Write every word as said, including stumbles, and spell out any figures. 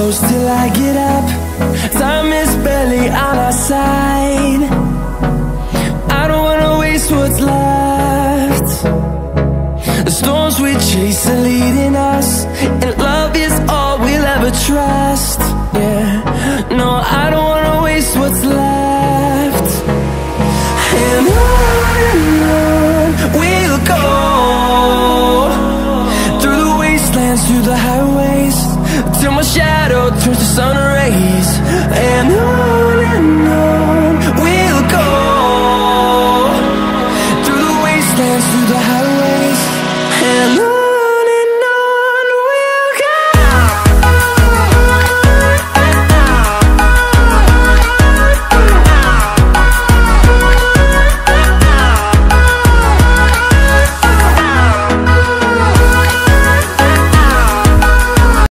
close till I get up. Time is barely on our side. I don't wanna waste what's left. The storms we chase are leading us, and love is all we'll ever trust. Yeah, no, I don't wanna waste what's left. And on and on we'll go, through the wastelands, through the highways, till my shadow turns to sun